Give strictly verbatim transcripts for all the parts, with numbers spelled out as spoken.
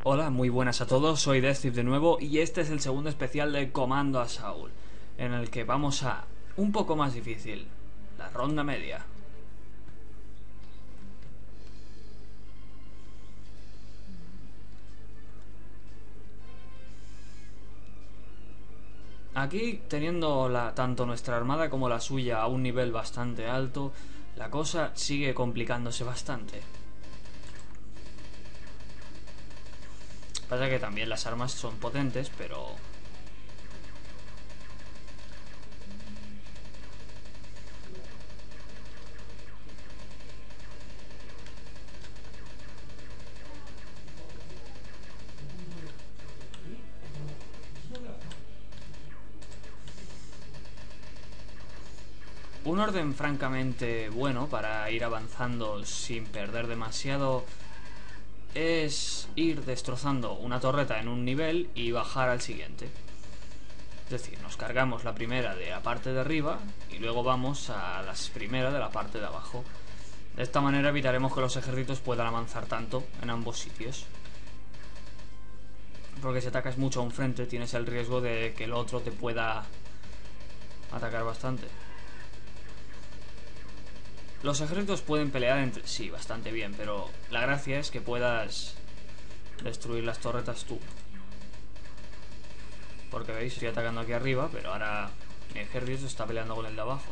Hola, muy buenas a todos, soy Destiv de nuevo y este es el segundo especial de Comando Assault, en el que vamos a un poco más difícil, la ronda media. Aquí, teniendo la, tanto nuestra armada como la suya a un nivel bastante alto, la cosa sigue complicándose bastante. Pasa que también las armas son potentes, pero... un orden francamente bueno para ir avanzando sin perder demasiado es ir destrozando una torreta en un nivel y bajar al siguiente. Es decir, nos cargamos la primera de la parte de arriba y luego vamos a la primera de la parte de abajo. De esta manera evitaremos que los ejércitos puedan avanzar tanto en ambos sitios. Porque si atacas mucho a un frente tienes el riesgo de que el otro te pueda atacar bastante. Los ejércitos pueden pelear entre sí bastante bien, pero la gracia es que puedas destruir las torretas tú. Porque veis, estoy atacando aquí arriba, pero ahora mi ejército está peleando con el de abajo.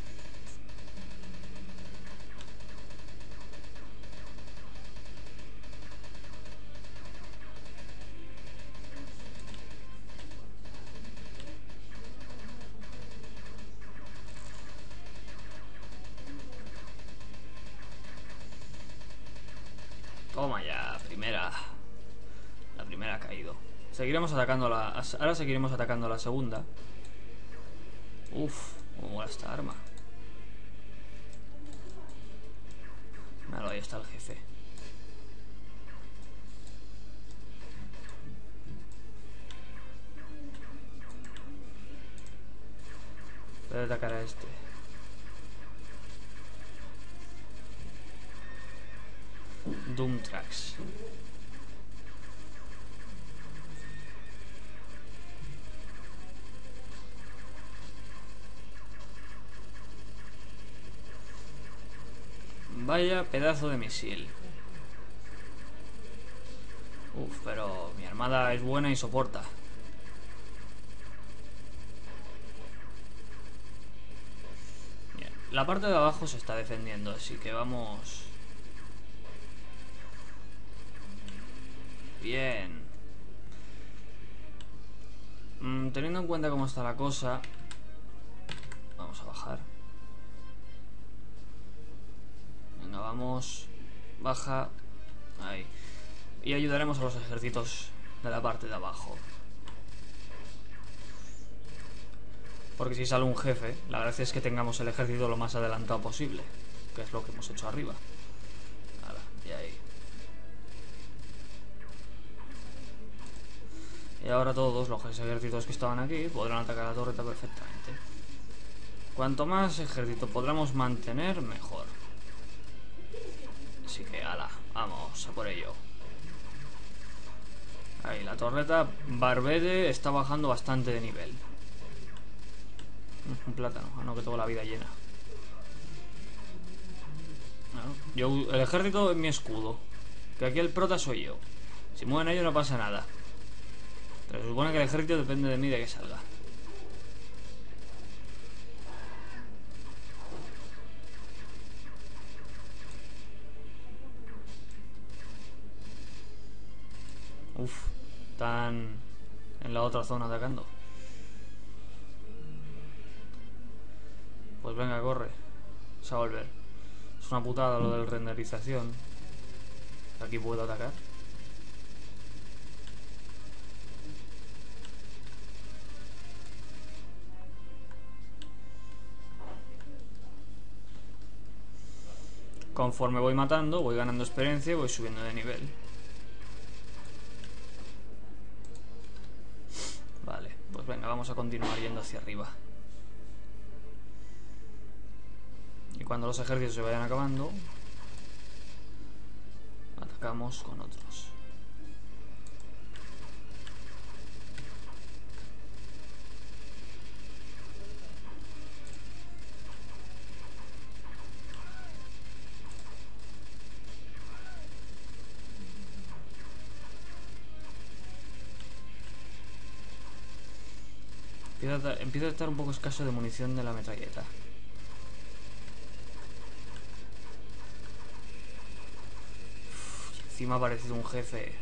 Toma ya, primera. La primera ha caído. Seguiremos atacando la... Ahora seguiremos atacando la segunda. Uf, cómo mola esta arma. Míralo, ahí está el jefe. Voy a atacar a este. Doomtrax. Vaya pedazo de misil. Uf, pero mi armada es buena y soporta. Bien, la parte de abajo se está defendiendo, así que vamos... Bien. Mm, teniendo en cuenta cómo está la cosa, vamos a bajar. Venga, vamos. Baja. Ahí. Y ayudaremos a los ejércitos de la parte de abajo. Porque si sale un jefe, la gracia es que tengamos el ejército lo más adelantado posible, que es lo que hemos hecho arriba. Hala, y ahí. Y ahora todos los ejércitos que estaban aquí podrán atacar la torreta perfectamente. Cuanto más ejército podamos mantener, mejor. Así que, ala, vamos a por ello. Ahí, la torreta Barbede está bajando bastante de nivel. Un plátano, ah no, que tengo la vida llena. No, yo, el ejército es mi escudo. Que aquí el prota soy yo. Si mueven ellos no pasa nada. Pero se supone que el ejército depende de mí de que salga. Uf, están en la otra zona atacando. Pues venga, corre. Se va a volver. Es una putada lo de la renderización. Aquí puedo atacar. Conforme voy matando, voy ganando experiencia y voy subiendo de nivel. Vale, pues venga, vamos a continuar yendo hacia arriba. Y cuando los ejércitos se vayan acabando, atacamos con otros. Empieza a, empieza a estar un poco escaso de munición de la metralleta. Uf, y encima ha aparecido un jefe.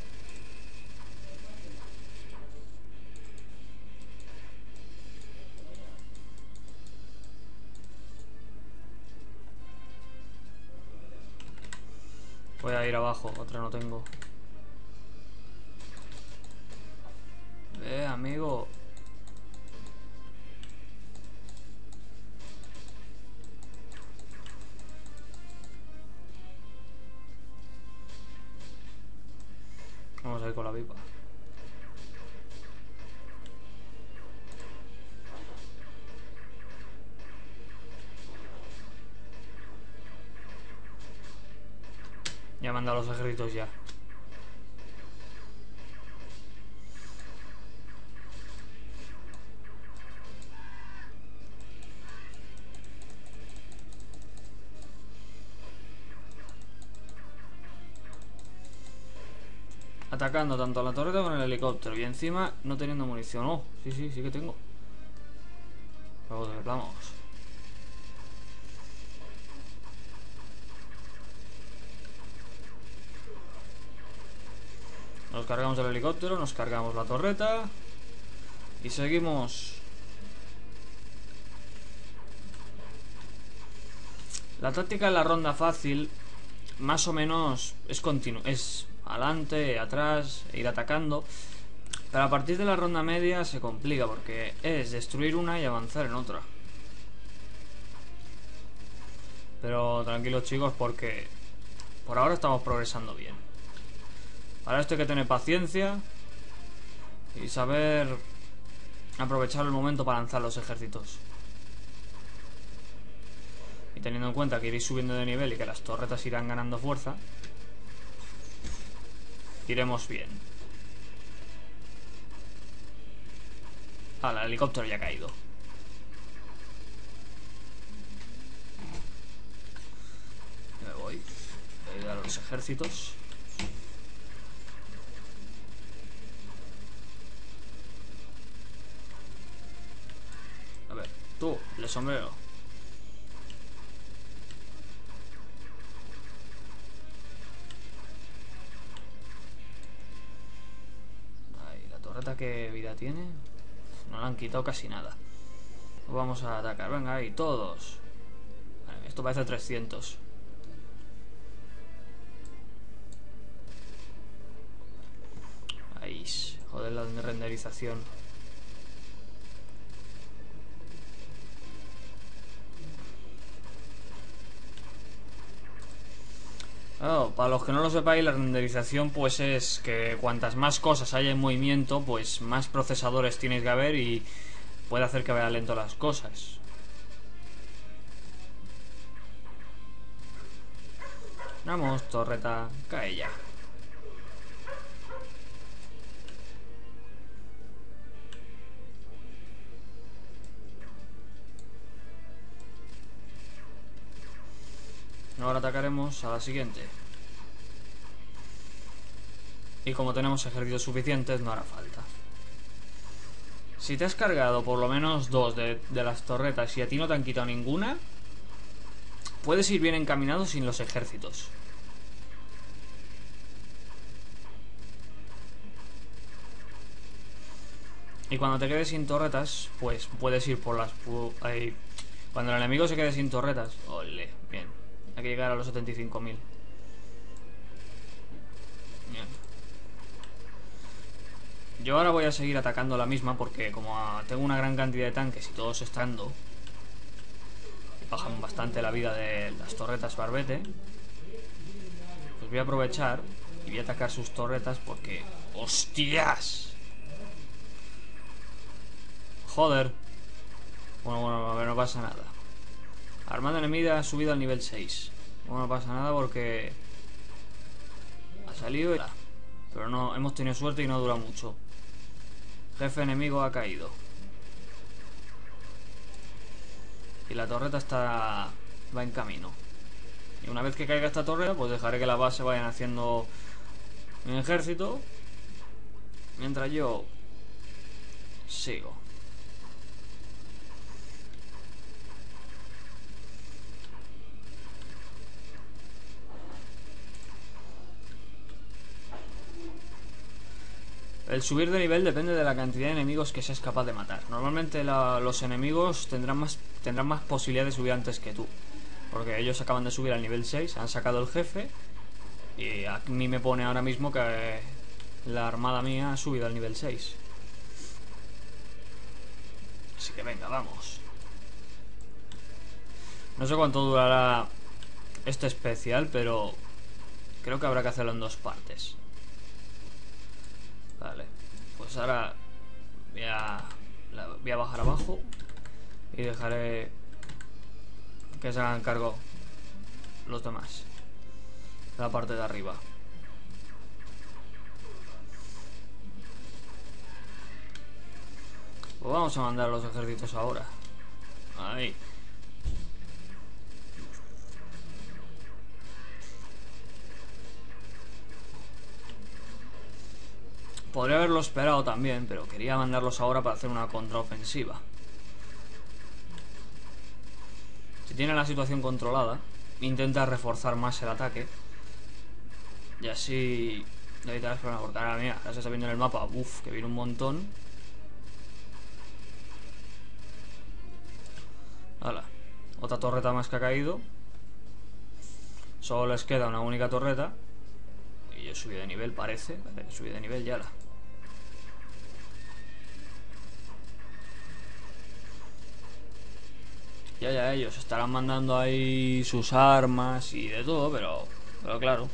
Voy a ir abajo, otra no tengo. Eh, amigo. Vamos a ir con la pipa. Ya me han dado los ejércitos ya. Atacando tanto a la torreta como el helicóptero. Y encima no teniendo munición. Oh, sí, sí, sí que tengo. Joder, vamos. Nos cargamos el helicóptero, nos cargamos la torreta. Y seguimos. La táctica de la ronda fácil, más o menos, es continuo. Es adelante, atrás, ir atacando. Pero a partir de la ronda media se complica porque es destruir una y avanzar en otra. Pero tranquilos chicos porque por ahora estamos progresando bien. Ahora esto hay que tener paciencia y saber aprovechar el momento para lanzar los ejércitos. Y teniendo en cuenta que iréis subiendo de nivel y que las torretas irán ganando fuerza, iremos bien. Ah, el helicóptero ya ha caído. Me voy. Voy a ayudar a los ejércitos. A ver, tú, el sombrero. Ahí, la torreta, ¿qué vida tiene? No le han quitado casi nada. Vamos a atacar, venga ahí, todos. Esto parece trescientos. Ahí, joder, la renderización. Oh, para los que no lo sepáis, la renderización pues es que cuantas más cosas haya en movimiento, pues más procesadores tienes que haber y puede hacer que vaya lento las cosas. Vamos, torreta, cae ya. Ahora atacaremos a la siguiente. Y como tenemos ejércitos suficientes, no hará falta. Si te has cargado por lo menos dos de, de las torretas y a ti no te han quitado ninguna, puedes ir bien encaminado sin los ejércitos. Y cuando te quedes sin torretas, pues puedes ir por las... Ahí. Cuando el enemigo se quede sin torretas... Ole, bien. Hay que llegar a los setenta y cinco mil. Bien. Yo ahora voy a seguir atacando la misma porque como tengo una gran cantidad de tanques y todos estando, bajan bastante la vida de las torretas barbete, pues voy a aprovechar y voy a atacar sus torretas porque... ¡Hostias! Joder. Bueno, bueno, a ver, no pasa nada. Armada enemiga ha subido al nivel seis. Bueno, no pasa nada porque ha salido y... Pero no, hemos tenido suerte y no dura mucho. Jefe enemigo ha caído. Y la torreta está... va en camino. Y una vez que caiga esta torreta, pues dejaré que la base vayan haciendo mi ejército. Mientras yo sigo. El subir de nivel depende de la cantidad de enemigos que seas capaz de matar. Normalmente la, los enemigos tendrán más, tendrán más posibilidad de subir antes que tú, porque ellos acaban de subir al nivel seis, han sacado el jefe, y a mí me pone ahora mismo que la armada mía ha subido al nivel seis. Así que venga, vamos. No sé cuánto durará este especial, pero creo que habrá que hacerlo en dos partes. Vale, pues ahora voy a, la, voy a bajar abajo y dejaré que se hagan cargo los demás de la parte de arriba. Pues vamos a mandar a los ejércitos ahora. Ahí. Podría haberlo esperado también, pero quería mandarlos ahora para hacer una contraofensiva. Si tiene la situación controlada, intenta reforzar más el ataque. Y así no evitarás problemas. Porque ahora, mira, ya se está viendo en el mapa. Uff, que viene un montón. Hala, otra torreta más que ha caído. Solo les queda una única torreta. Y yo he subido de nivel, parece. He subido de nivel ya la. Ya, ya, ellos estarán mandando ahí sus armas y de todo, pero, pero claro.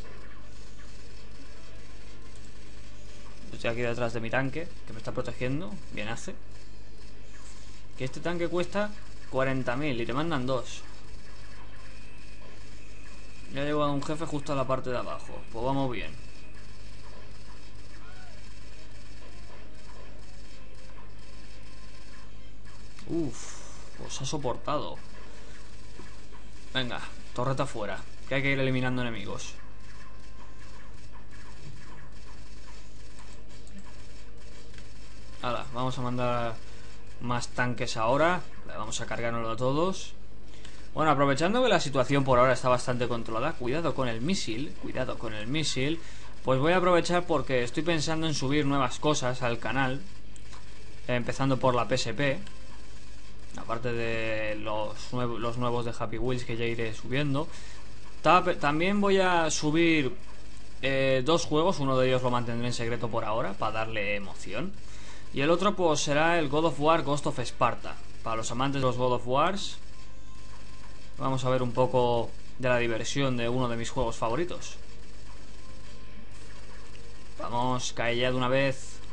Estoy aquí detrás de mi tanque, que me está protegiendo. Bien hace. Que este tanque cuesta cuarenta mil y te mandan dos. Ya ha llegado un jefe justo a la parte de abajo. Pues vamos bien. Uff, pues ha soportado. Venga, torreta fuera, que hay que ir eliminando enemigos. Hala, vamos a mandar más tanques ahora. Vamos a cargárnoslo a todos. Bueno, aprovechando que la situación por ahora está bastante controlada, cuidado con el misil, cuidado con el misil. Pues voy a aprovechar porque estoy pensando en subir nuevas cosas al canal, empezando por la P S P. Aparte de los, nuevo, los nuevos de Happy Wheels que ya iré subiendo. Ta También voy a subir eh, dos juegos. Uno de ellos lo mantendré en secreto por ahora, para darle emoción. Y el otro pues será el God of War Ghost of Sparta. Para los amantes de los God of Wars, vamos a ver un poco de la diversión de uno de mis juegos favoritos. Vamos, cae ya de una vez.